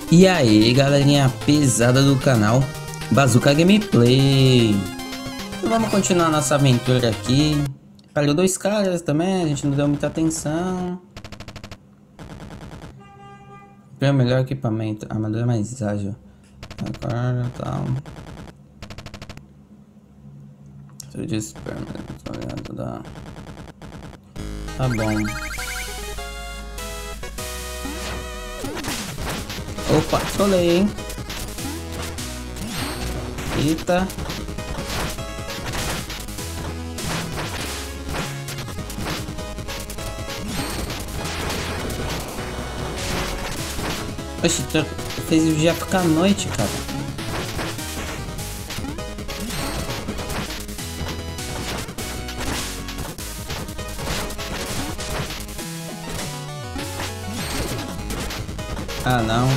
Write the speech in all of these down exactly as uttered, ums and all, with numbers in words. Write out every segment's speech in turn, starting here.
E aí, galerinha pesada do canal Bazooka Gameplay. Então vamos continuar nossa aventura aqui. Pegou dois caras também, a gente não deu muita atenção. Primeiro, melhor equipamento, armadura mais ágil. Agora tal. De esperma, da... Tá bom. Opa, trolei, hein? Eita. Oxe, fez o dia ficar à noite, cara. Ah, não.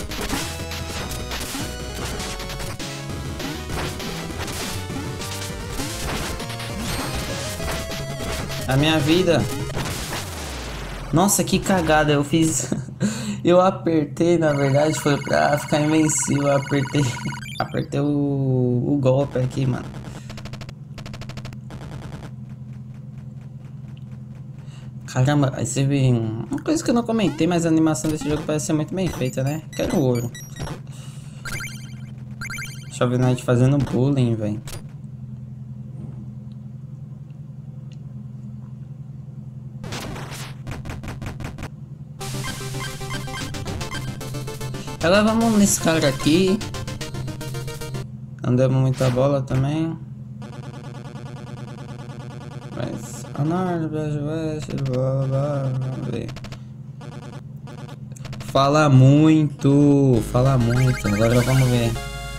A minha vida. Nossa, que cagada eu fiz. Eu apertei, na verdade, foi pra ficar invencível. Eu apertei, apertei o, o golpe aqui, mano. Caramba, aí você vê uma coisa que eu não comentei, mas a animação desse jogo parece ser muito bem feita, né? Quero ouro. Deixa eu ver a gente fazendo bullying, velho. Agora vamos nesse cara aqui. Não demos muita bola também. Mas... a norte, beijo, oeste, blá, blá, vamos ver. Fala muito, fala muito. Agora vamos ver.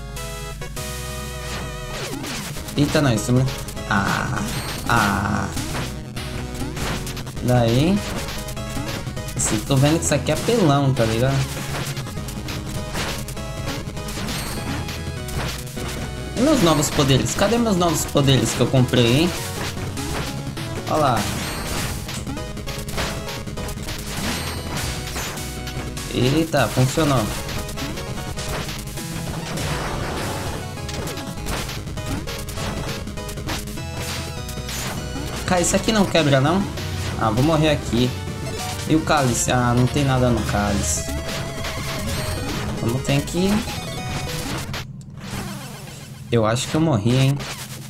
Eita, não, isso... Ah, ah. Daí... Assim, tô vendo que isso aqui é apelão, tá ligado? E meus novos poderes? Cadê meus novos poderes que eu comprei, hein? Olha lá. Eita, funcionou. Cara, isso aqui não quebra, não? Ah, vou morrer aqui. E o cálice? Ah, não tem nada no cálice. Vamos ter que... Eu acho que eu morri, hein?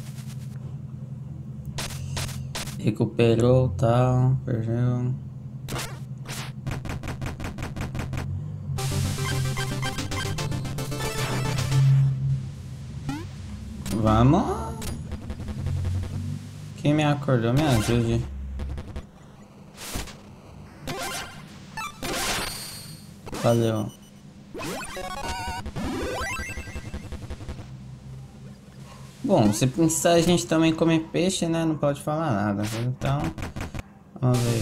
Recuperou, tal, perdeu. Vamos. Quem me acordou, me ajude. Valeu. Bom, se precisar a gente também come peixe, né? Não pode falar nada. Então, vamos ver.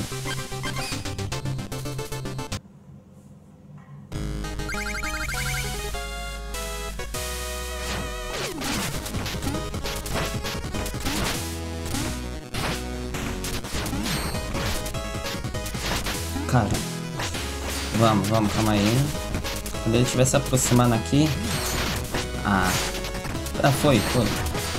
Cara, vamos, vamos, calma aí. Quando ele estiver se aproximando aqui. Ah, ah foi, foi.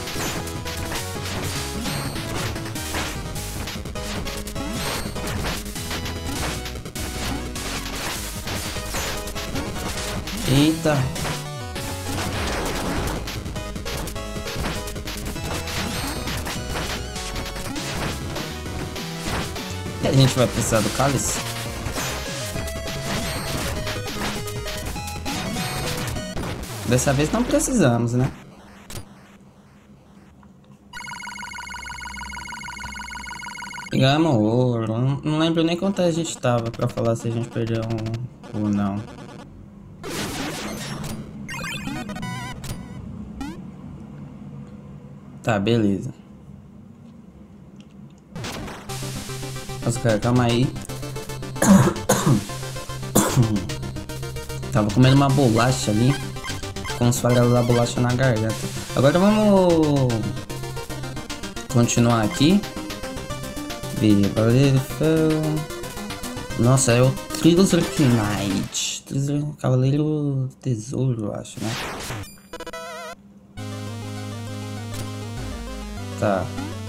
Eita. E a gente vai precisar do cálice? Dessa vez não precisamos, né? Pegamos ouro. Não, não lembro nem quanto a gente tava pra falar se a gente perdeu um ou não. Tá, beleza. Nossa, cara, calma aí. Tava comendo uma bolacha ali. Com os farelos da bolacha na garganta. Agora vamos continuar aqui. Nossa, eu Treasure Knight. Treasure... Cavaleiro Tesouro, eu acho, né? Tá.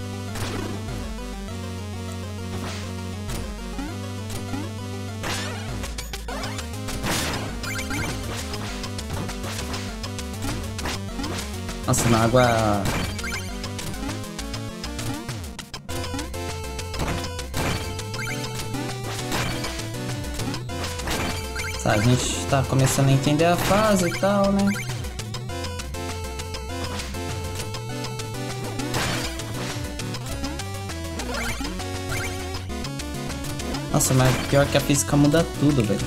Nossa, na água... Tá, a gente tá começando a entender a fase e tal, né? Nossa, mas pior que a física muda tudo, velho.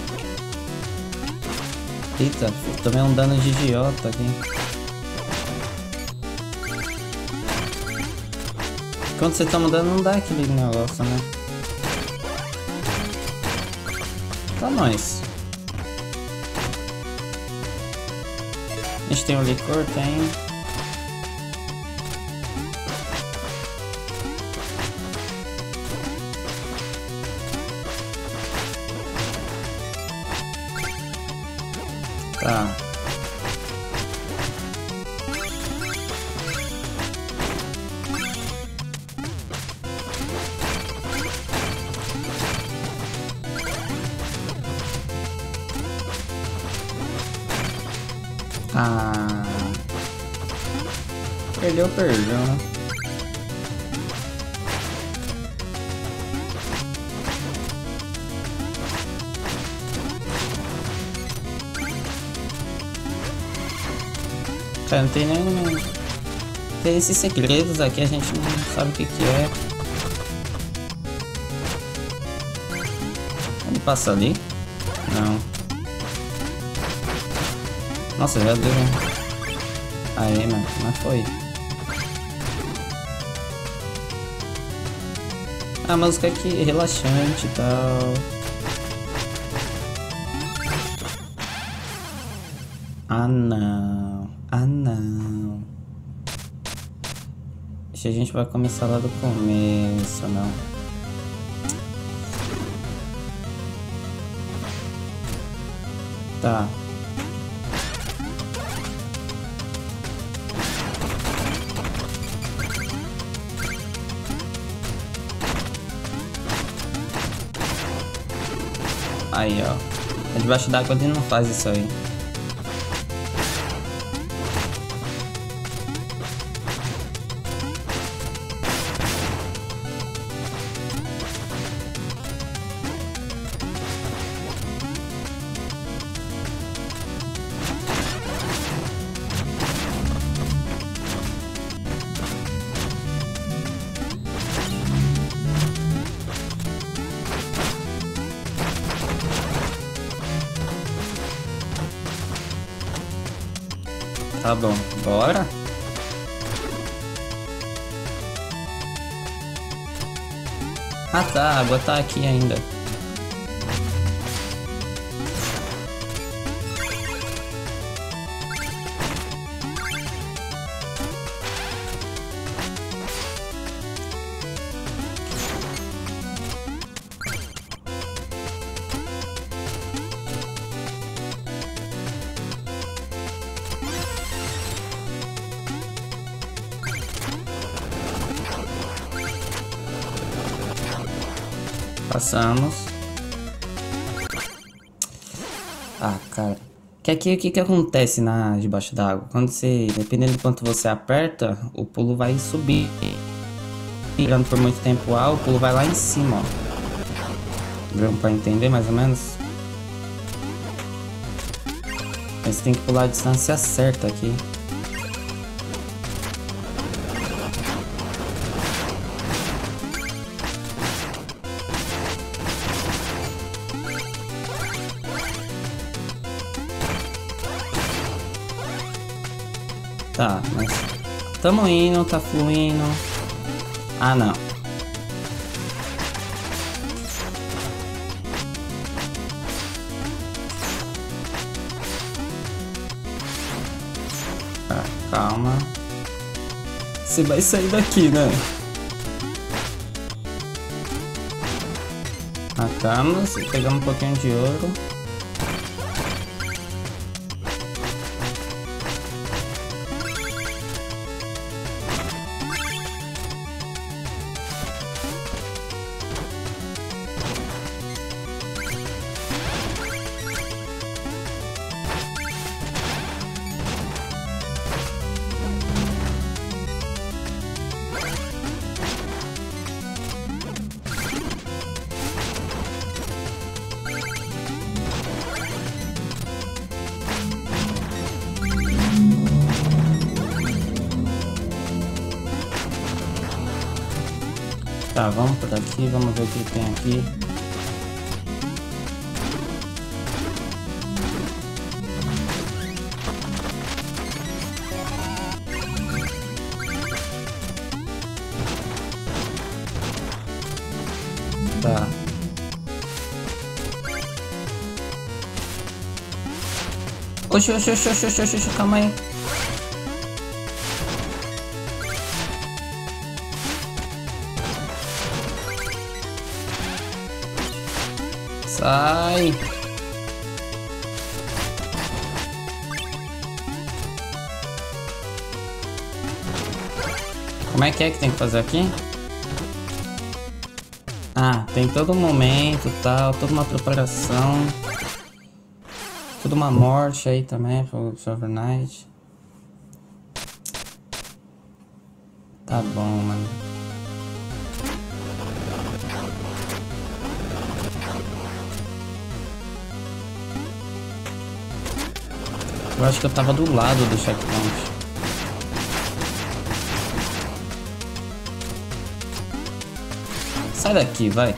Eita, tomei um dano de idiota aqui. Quando você tá mudando não dá aquele negócio, né? Tá nóis. A gente tem o licor, tem. Tá. Ah, perdeu, perdeu, né? Cara, não tem nem... Tem esses segredos aqui, a gente não sabe o que que é. Ele passa ali? Não. Nossa, já deu. Aí, mano, mas foi. A música aqui é relaxante e tal. Ah, não. Ah, não. Acho que a gente vai começar lá do começo, não. Tá. Aí, ó. Debaixo d'água ele não faz isso aí. Tá bom, bora? Ah tá, a água tá aqui ainda. Passamos. Ah, cara. Que aqui o que que acontece na debaixo d'água? Quando você, dependendo do quanto você aperta, o pulo vai subir. Girando por muito tempo A, o pulo vai lá em cima, ó. Deu pra entender mais ou menos? Aí você tem que pular a distância certa aqui. Tá, mas tamo indo, tá fluindo. Ah, não. Tá, calma. Você vai sair daqui, né? Ah, Pegamos e pegamos um pouquinho de ouro. Tá, vamos por aqui, vamos ver o que tem aqui. Tá. Oxi, oxi, oxi, oxi, oxi, oxi, calma aí. Sai. Como é que é que tem que fazer aqui? Ah, tem todo um momento, tal, toda uma preparação. Toda uma morte aí também pro Shovel Knight. Tá bom, mano. Eu acho que eu tava do lado do checkpoint. Sai daqui, vai.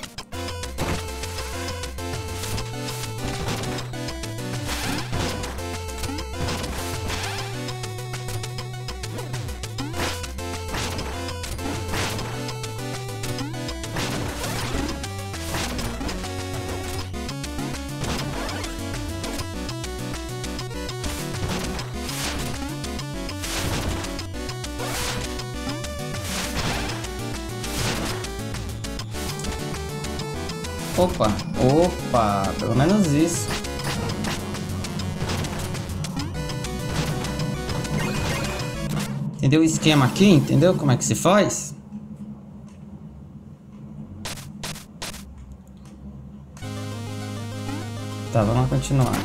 Opa, opa, pelo menos isso. Entendeu o esquema aqui? Entendeu como é que se faz? Tá, vamos continuar.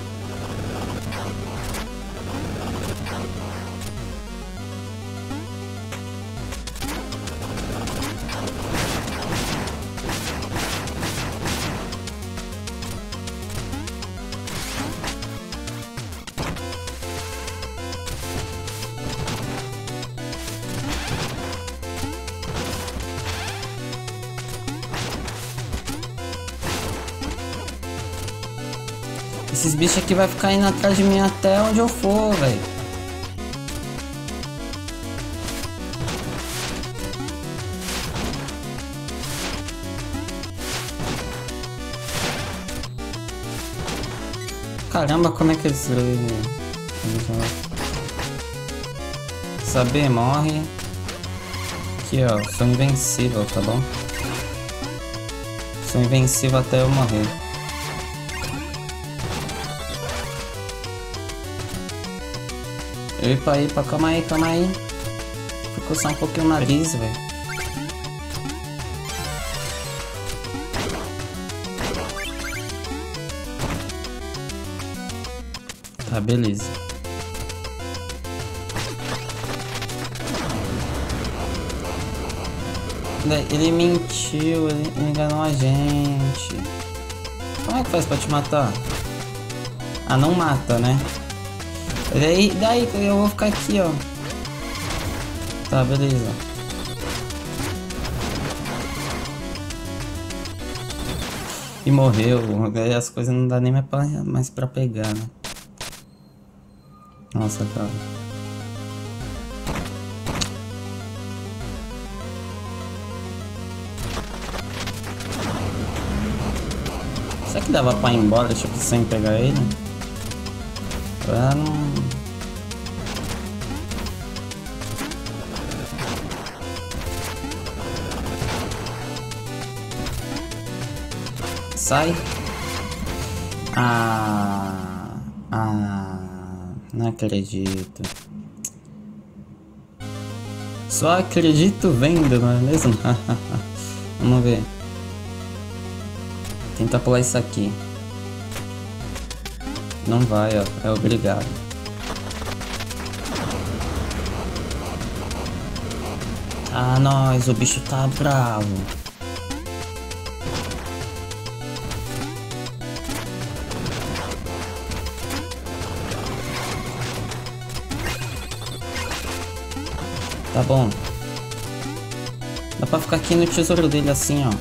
Esses bichos aqui vai ficar indo atrás de mim até onde eu for, velho. Caramba, como é que eles... Saber, morre. Aqui, ó, sou invencível, tá bom? Sou invencível até eu morrer. Epa, epa, calma aí, calma aí. Ficou só um pouquinho o nariz, velho. Tá, beleza. Ele mentiu, ele enganou a gente. Como é que faz pra te matar? Ah, não mata, né? Daí, daí eu vou ficar aqui, ó. Tá, beleza. E morreu. Daí as coisas não dá nem mais pra, mais pra pegar, né? Nossa, cara. Será que dava pra ir embora, tipo, sem pegar ele? Pra não... Sai. Ah, ah, não acredito. Só acredito vendo, não é mesmo? Vamos ver. Tenta pular isso aqui. Não vai, ó. É obrigado. Ah, nós, o bicho tá bravo. Tá bom. Dá pra ficar aqui no tesouro dele assim, ó.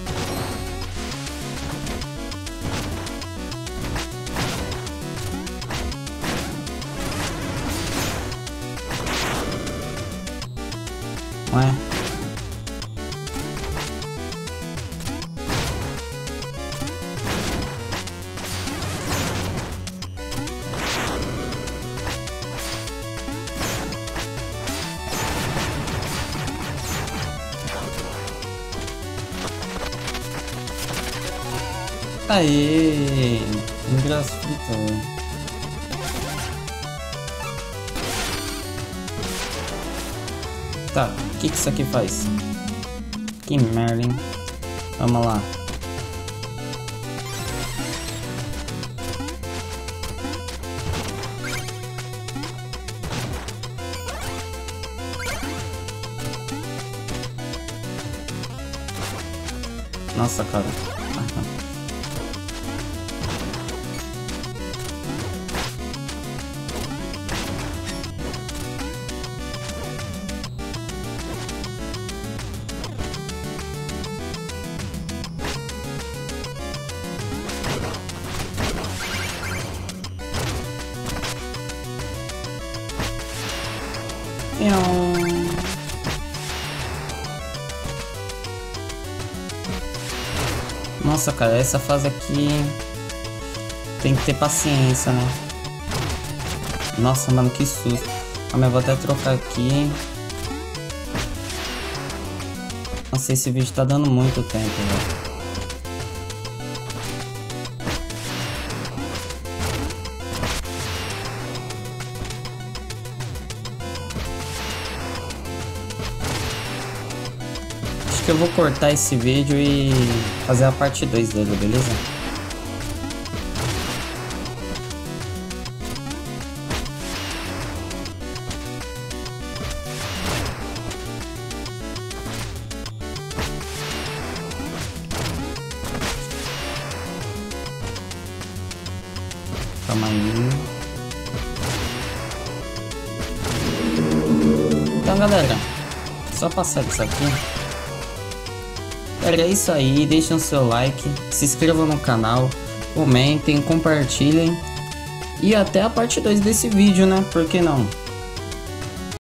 Ué? Aê! Engraçado. Tá, o que que isso aqui faz? Que merda, hein? Vamos lá. Nossa, cara. Nossa, cara, essa fase aqui tem que ter paciência, né? Nossa, mano, que susto. Ah, mas eu vou até trocar aqui. Nossa, esse vídeo tá dando muito tempo, velho. Acho que eu vou cortar esse vídeo e fazer a parte dois dele, beleza? Calma aí. Então, galera, só passar isso aqui. Era isso aí, deixem o seu like, se inscrevam no canal, comentem, compartilhem e até a parte dois desse vídeo, né? Por que não?